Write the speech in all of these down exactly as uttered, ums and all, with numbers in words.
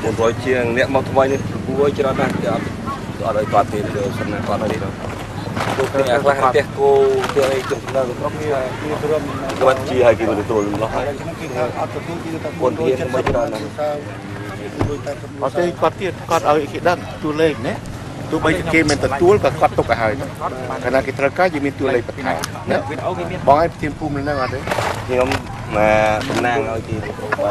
một rồi chia nẹt một thôi nên cua cho nó ra ở đây toàn tiền đều sân này toàn ở đây đâu tôi cái qua cái cô cái chụp là có cái cái chia hai cái tôi nóคนที่ไม่ได้นะเอาใจกอดที่กอดเอาอีกด้านตัวเล็กเนี่ยตัวใบเกมเป็นตัวกับกอดตกหายขณะที่ตะก้ายังมีตัวเล็กปัดหายเนี่ยบอกให้ทีมภูมินั่งอะไรที่เขามาตำนานเอาที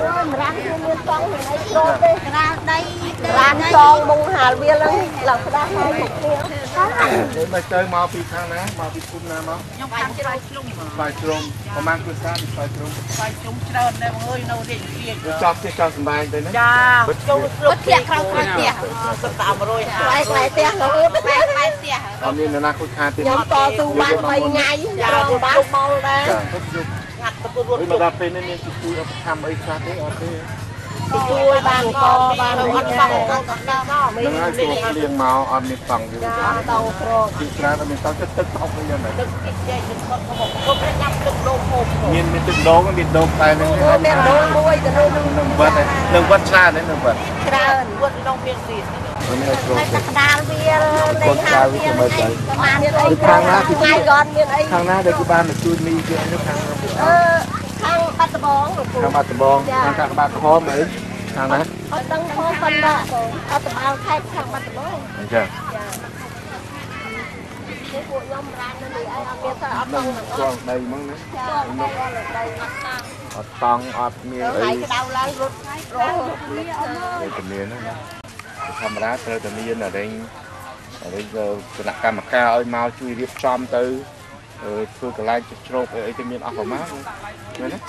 ร้านซองมุงหาเวียนเลยหลังได้ให้ถูกเนี่ยมาเจอมาปีข้างนะมาปีภูมินะมั้งไฟตรงประมาณกุศลไฟตรงไฟตรงเดินได้เฮ้ยเราเด็กเรียนจอบที่จอบสบายเลยนะจ้าบัดเตี้ยเขาบัดเตี้ยสตาร์มาเลยไล่ไล่เตี้ยเขาไล่ไล่เตี้ยตอนนี้นานาคุณคาเตี้ยยังต่อสู้บ้านไปไงยาวบ้านมองได้งัดตะปูรถมาดับเป็นนี่คือคือทำไอ้ชาติโอเคช่วยบ้านก็บ้านเราอัดฟังก็ก็ไม่ได้ตัวเลี้ยงเมาอันนี้ฟังอยู่เตาโครที่ร้านเราเป็นเตาตึ๊กตึ๊กเอาไปยังไงตึ๊กติดใจตึ๊กเขาบอกก็ไม่ยับตึ๊กโดมผมมีมีตึ๊กโดมก็มีโดมไปนึงมีโดมด้วยจะโดมหนึ่งวัดเลยหนึ่งวัดชาเนี่ยหนึ่งวัดชาวัดน้องเพียงสี่ในตะดาเบียร์ในห้างเบียร์ประมาณนี้เลยทางหน้าที่ทางหน้าเด็กบ้านมันจูนมีเยอะนะทางเออทางบัตรบองทางบัตรบองทางกระบะคอมเลยทางนั้นเขาตั้งคอคนละเอาตะบองแค่ทางบัตรบองใช่ที่พวกย่อมร้านนั่นเลยเอาเบียร์เอาตองกองใดมั้งนะเอาตองเอาเมียไอ้ดาวล้างรถรถไอ้ตัวเมียนั่นนะธรรมดาเธอตัวเมียน่ะได้ได้คณะกรรมการเอามาช่วยเรียบซ้อมตื้อคือกระไรจะโชกไอ้ตัวเมียเอาของม้าเลยนะ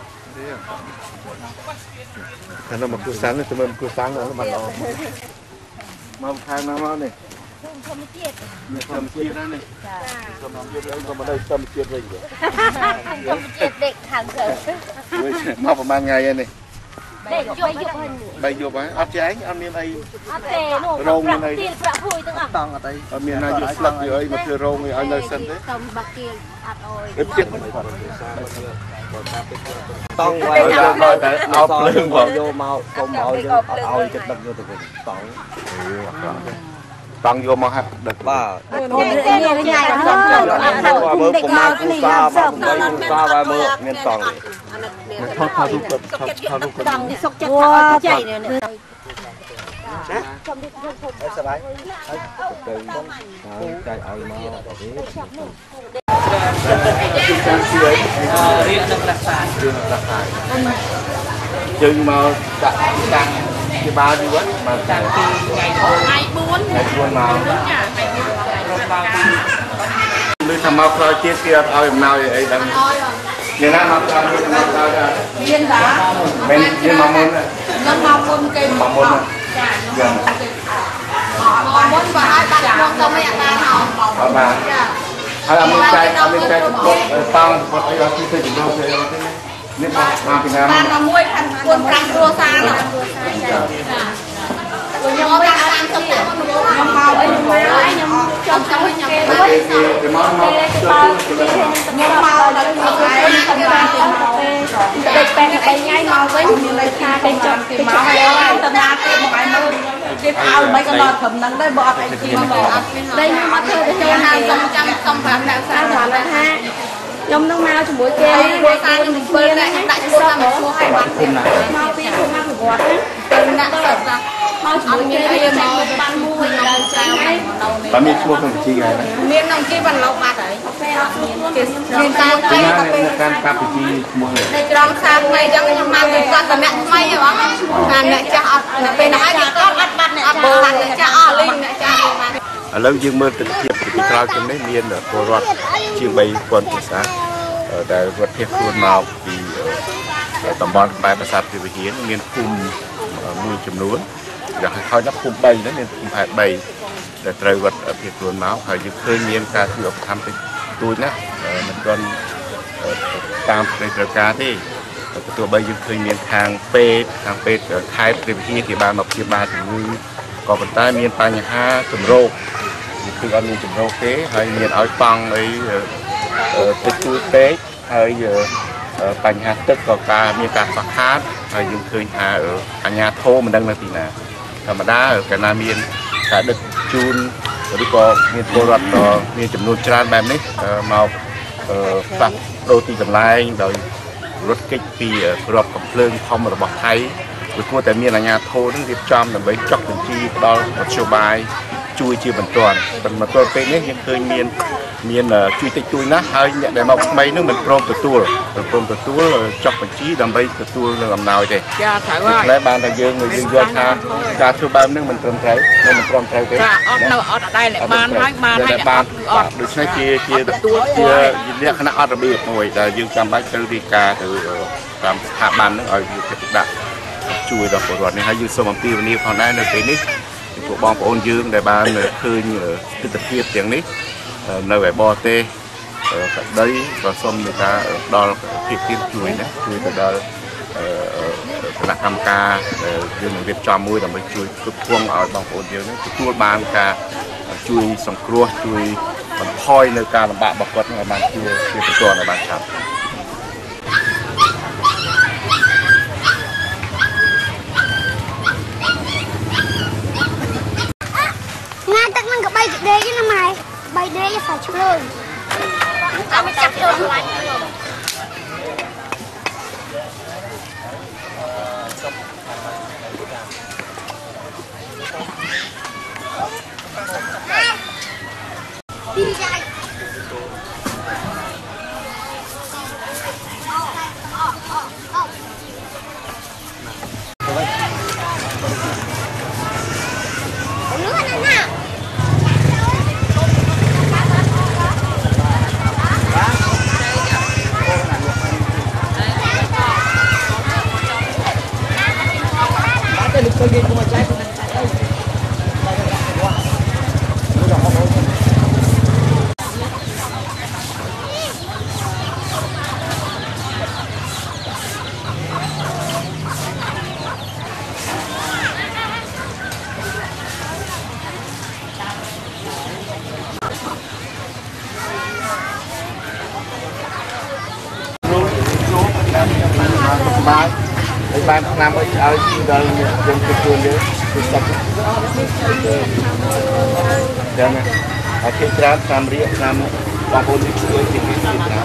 ถ้าเรามาคุยสังเนี่ยจะมาคุยสังแล้วมันออกมาทางน้ำมันเนี่ยทำเจี๊ยบทำเจี๊ยบนั่นนี่ทำเจี๊ยบแล้วก็มาได้ทำเจี๊ยบเลยอยู่ทำเจี๊ยบเด็กทางเถอะมาประมาณไงเนี่ยใบหยกใบหยกไหมอัดใจอันนี้ไอ้โรงนี่ไอ้ต้องอะไรอันนี้นายหยกสลักอยู่ไอ้มาคือโรงไอ้ในเส้นเลยเอฟเจ็ดต้องไว้แต่เอาเรื่องของโยมาเอาเอาเอาจะดับโยตัวเป็นต้องต้องโยมาฮะดับว่าว่าเมื่อผมมาคูซามาผมไปคูซาไปเมื่อเงินต้องทอดทอดทุกคนทอดทุกคนต้องสกจัดใจเนี่ยนะสบายใจเอามาแบบนี้การสวยเรียนนักศึกษาเรียนนักศึกษาจึงมาจากการที่บ้านดีวะมาจากไงไงบุญไงบุญมาหรือทำมาพลอยเจี๊ยบเจี๊ยบเอาอย่างnàoไอ้ดังอย่างนั้นมาทำที่ทำมาเราจะเรียนด่าเป็นเรียนมามุนเลยน้ำมามุนเก่งมามุนอย่างมามุนว่าไอ้บ้านเราต้องไม่อยากมาเอามาถ้าเราไม่ใจเราไม่ใจทุกคนฟังหมดไอ้เราที่เคยถึงเราเคยนี่มามาเป็นงานบ้านเรามวยพันคนกลางรัวซาหรอยังไม่ตามสมองยังเมาไอ้ยังไม่ยังจำจำไม่ยังไม่ได้ยังเมาเมายังเมาแล้วยังไงทำการเป็นเมาเด็กเป็นไปง่ายเมาไว้มีอะไรค่าเป็นจบเป็นเมาแล้วตำนานเป็นไงมึงเก็บเอาไม่ก็รอถึงนั้นได้บอกไอ้ที่มาบอกได้มาเธอจะเจอหาจำจำจำแบบแบบสามวันละห้ายมต้องมาถึงบุ้ยเกย์บุ้ยตาหนึ่งเปิดได้ได้ช่วยมาช่วยให้วันเป็นมาปีช่วยมาถึงวัดเป็นนักศึกษามาถึงเกย์มาบ้านมุ้ยเราใจไม่ตอนนี้ช่วงกี่ไงนะเมียน้องกี่วันเรามาไหนเมียนตาใจในการปรับปีมุ้ยในกลางทางในจังมาเป็นการแต่แม่ไม่หรองานเนี่ยจะเป็นอะไรก็อัดบัตรเนี่ยอัดบัตรเนี่ยจะอ่อลิงเนี่ยจะแล้วยังเมื่อติดเทียบติดกลางกันได้เมียนเนี่ยพอรัดเชียงใบคนภาษาแต่วัดเทียบตัวมาปีตำบลปลายประสาทที่วิเหียนเมียนคุมมือจำนวนอยากให้เขานับคุมใบนั่นเมียนคุมผ่ายใบแต่ไตรวัดเทียบตัวมาเขาจะเคยเมียนการที่เราทำเป็นตัวนะมันก็ตามในตรการที่ตัวใบยังเคยเมียนทางเปย์ทางเปย์ไทยที่วิเหียนที่บ้านมาที่บ้านถึงมือก่อนใต้เมียนปัญหาจุดโรคคืออันนี้จุดโรคเต้ให้เมียนเอาฟังไอ้ติดตัวเต้ให้ปัญหาตึกกับการมีการฝักค้านហើយយើងឃើញថាអាញាធមមិនដឹងនៅទីណាធម្មតាកាលណាមានការដឹកជូនឬក៏មានពលរដ្ឋមានចំនួនច្រើនបែបនេះមកផ្លាស់ប្ដូរទីកន្លែងដោយរត់គេចពីក្របកំភ្លើងធំរបស់ថៃវាគួរតែមានអាជ្ញាធរនឹងរៀបចំដើម្បីចុះបញ្ជីផ្ដល់មធ្យោបាយជួយជាបន្ទាន់ប៉ុន្តែមកទល់ពេលនេះយើងឃើញមានមានជួយតិចជួយណាស់ហើយអ្នកដែលមកថ្មីនឹងមិនព្រមទទួលមិនព្រមទទួលចុះបញ្ជីដើម្បីទទួលនៅអំណោយទេចាត្រូវហើយតែបានតែយើងយើងយល់ថាការធ្វើបែបនេះមិនត្រឹមត្រូវមិនត្រឹមត្រូវទេចាអត់នៅអត់ដែរបានហើយបានហើយបានអត់ដូច្នេះជាជាជាលក្ខណៈអត់របៀបមួយដែលយើងចាំបាច់ត្រូវរៀបការទៅតាមស្ថាប័ននឹងឲ្យយកចិត្តទុកដាក់ជួយដល់ពលរដ្ឋនេះហើយយើងសូមអំពាវនាវផងដែរនៅពេលនេះពួកបងប្អូនយើងដែលបានឃើញទស្សនវិជ្ជាទាំងនេះនៅឯបរទេសក្តីក៏សូមមេត្តាដល់ភាពទៀតជួយណាជួយទៅដល់គណៈកម្មការដែលយើងនឹងរៀបចំមួយដើម្បីជួយគ្រប់គ្រងឲ្យបងប្អូនយើងទទួលបានការជួយសង្គ្រោះជួយបន្ថយនៅការលំបាករបស់គាត់ឲ្យបានជាជាបន្ទាន់ឲ្យបានឆាប់ bay đế chứ năm này bay đế cho phải chụp rồi à mới chặt rồi lại đi ra Hãy subscribe cho kênh Ghiền Mì Gõ để không bỏ lỡ những video hấp dẫn បានឆ្នាំអីឲ្យដល់យើងទទួលយើងគឺសឹកចាំណាអាគេច្រើនតាមរៀបតាមបងប្អូនទីជួយទីនេះច្រើនរៀប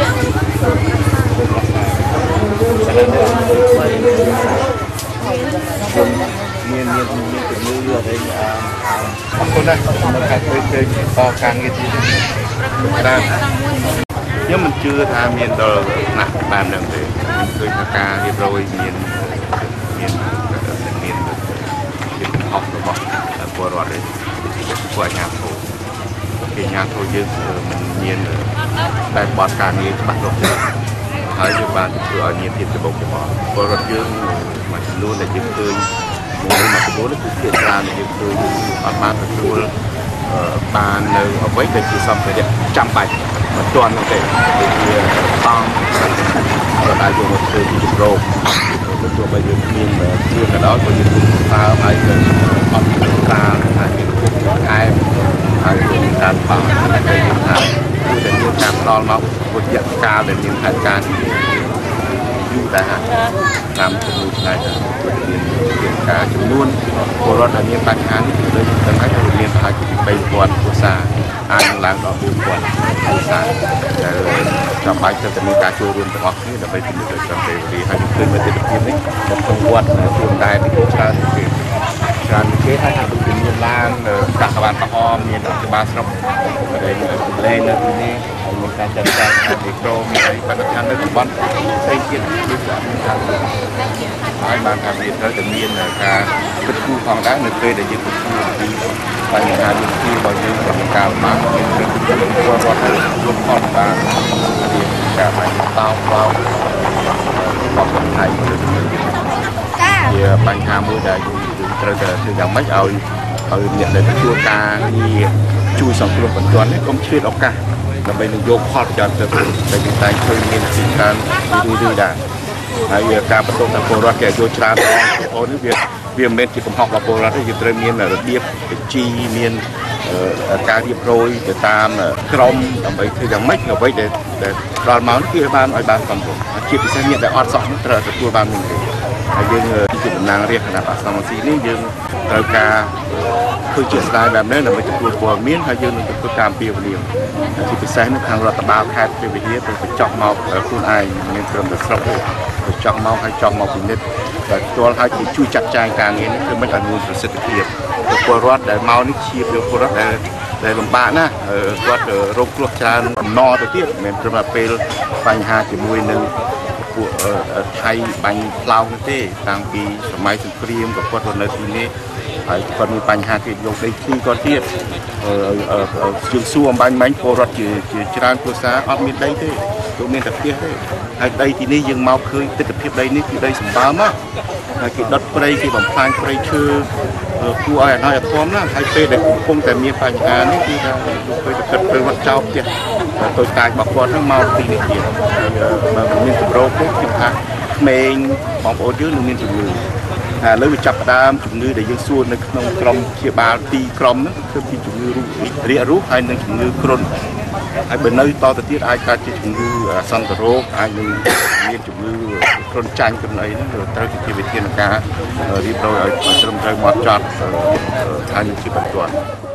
មានមានមានជំនួយអីអរគុណណាស់មកខាងឃើញឃើញតការងារទីច្រើនខ្ញុំមិនជឿថាមានដល់ណាស់បាននឹងទេឃើញថាការរៀបរយមានមានមានជាកំហុសរបស់ពលរដ្ឋទេពួកអាជ្ញាធរពីអាជ្ញាធរយើងមិនមានតែបទការងារច្បាស់លាស់ទេហើយយើងបានធ្វើឲ្យមានភាពច្បងច្បងពលរដ្ឋយើងមួយចំនួនដែលយើងឃើញមួយមួយចំនួនគឺភាគច្រើនយើងឃើញអត់បានទទួលបាននៅអ្វីដែលជាសម្ភារៈចាំបាច់មិនទាន់ទេដូចជាអង្គក៏ได้យកមកធ្វើពីជំរងទោះបីយើងមានគ្រឿងក៏ដោយក៏យើងប្រើឲ្យទៅអត់ការថាមានគុកខែហើយមានការបាក់តែគេថាគឺតែមានការផ្ដល់មកពុទ្ធយកាលដែលមានហេតុការណ៍យូរដែរតាមចំនួនថ្ងៃគឺមានការចំនួនពលរដ្ឋដែលមានបញ្ហានេះដូចទាំងហើយគឺមានប្រហែលជាពីបីពាន់គ្រួសារអាចនឹងឡើងដល់ពីរពាន់គ្រួសារដែលចាំបាច់ទៅតែមានការចូលរួមទាំងអស់គ្នាដើម្បីជំនួយដល់ប្រទេសទីហើយឃើញមើលទស្សនវិជ្ជានេះក្នុងវត្តជួនដែរពីច្រើនគេច្រើនគេថាថាដូចមានឡានកាសបានក្រហមមានអភិបាលស្រុកដែលលេងនៅទីនេះហើយមានការចាត់ចែងមីក្រូមានអីបរិស្ថាននៅតំបន់ផ្សេងទៀតគឺអត់មានការហើយបានថាវាត្រូវតែមានការគិតគូរផងដែរនៅពេលដែលយើងគិតគូរពីបញ្ហាវិទ្យារបស់យើងក្នុងការបានមានគិតគូរពលរដ្ឋរួមផលបានមានការបានតោបបោរបស់คนไทยជាបញ្ហាមួយដែលយើងត្រូវតែធ្វើយ៉ាងម៉េចឲ្យឲ្យអ្នកដែលទទួលការងារជួយសង្គ្រោះបន្ទាន់នេះកុំឆ្លៀតឱកាសដើម្បីនឹងយកផលប្រយោជន៍ទៅតែយើងតែឃើញមានទីខាងយូរយូរដែរហើយការបន្ទប់ដល់ពលរដ្ឋគេយកច្រើនបងប្អូននេះវាវាមិនមែនជាកំហុសរបស់ពលរដ្ឋទេយើងត្រូវមានរបៀបបញ្ជីមានការរៀបរយទៅតាមក្រមដើម្បីធ្វើយ៉ាងម៉េចអ្វីដែលដល់មកនេះគឺបានឲ្យបានសំរុំជាពិសេសអ្នកដែលអត់សក់នោះត្រូវទទួលបាននឹងទេហើយយើងជាតំណាងរាជគណៈបក្សសង្ស៊ីនេះយើងត្រូវការធ្វើជាស្ដាយបែបនេះដើម្បីទទួលព័ត៌មានហើយយើងនឹងធ្វើតាមពីវេលាជាពិសេសនៅខាងរដ្ឋបាលខេត្តព្រះវិហារទៅបញ្ចុះមកខ្លួនឯងមានត្រឹមតែស្រុកទេបញ្ចុះមកហើយចង់មកពិនិត្យតែផ្ទាល់ហើយជាជួយចាត់ចែងការងារនេះគឺមិនឲ្យមានប្រសិទ្ធភាពពលរដ្ឋដែលមកនេះជាពលរដ្ឋដែលដែលលំបាកណាស់គាត់រងគ្រោះច្រើនអំណរទៅទៀតមិនមែនត្រឹមតែពេលបញ្ហាជាមួយនឹងពួកថៃបាញ់ផ្លោកទេតាំងពីសម័យសង្គ្រាមក៏គាត់នៅទីនេះហើយគាត់មានបញ្ហាគេយកដីធ្លីគាត់ទៀតជើងសួរអំបញ្ញមិញពលរដ្ឋជាជាច្រើនគ្រួសារអត់មានដីទេគឺមានតែផ្ទះទេហើយដីទីនេះយើងមកឃើញទិដ្ឋភាពដីនេះគឺដីសម្បើមហើយគេដុតព្រៃគេបំផ្លាញព្រៃឈើគួរឲ្យអណយធមណាហើយពេលដែលកំពុងតែមានបញ្ហានេះគឺថាពេលទៅគិតទៅវត្តចោលផ្ទះតូចតាចរបស់គាត់ហ្នឹងមកទីនេះទៀតបើមិនមានកម្រោគទេគឺថាក្មេងបងប្អូនយើងនឹងមានជំងឺឥឡូវវាចាប់ផ្ដើមជំងឺដែលយើងសួរនៅក្នុងក្រុមព្យាបាលទីក្រុមហ្នឹងគឺពីជំងឺរាគរូសហើយនិងជំងឺគ្រុនហើយបើនៅតទៅទៀតអាចកើតជាជំងឺសន្តិរោគអាចនឹងមានជំងឺគ្រុនចាញ់គ្រុនអីហ្នឹងត្រូវជាវិធានការរៀបរយឲ្យត្រឹមត្រូវមកចត់ហើយជាបន្ទាន់